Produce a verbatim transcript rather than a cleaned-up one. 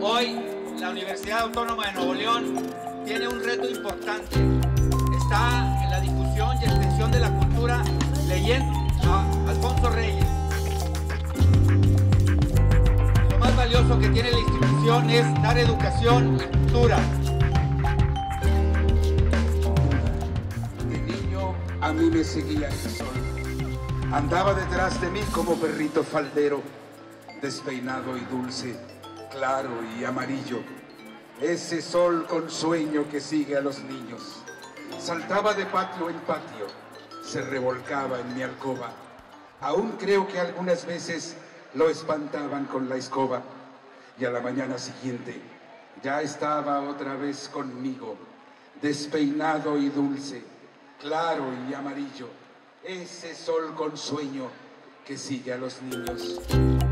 Hoy la Universidad Autónoma de Nuevo León tiene un reto importante. Está en la difusión y extensión de la cultura leyendo a Alfonso Reyes. Lo más valioso que tiene la institución es dar educación y cultura. De niño a mí me seguía el sol. Andaba detrás de mí como perrito faldero, despeinado y dulce, claro y amarillo. Ese sol con sueño que sigue a los niños. Saltaba de patio en patio, se revolcaba en mi alcoba. Aún creo que algunas veces lo espantaban con la escoba. Y a la mañana siguiente ya estaba otra vez conmigo, despeinado y dulce, claro y amarillo. Ese sol con sueño que sigue a los niños.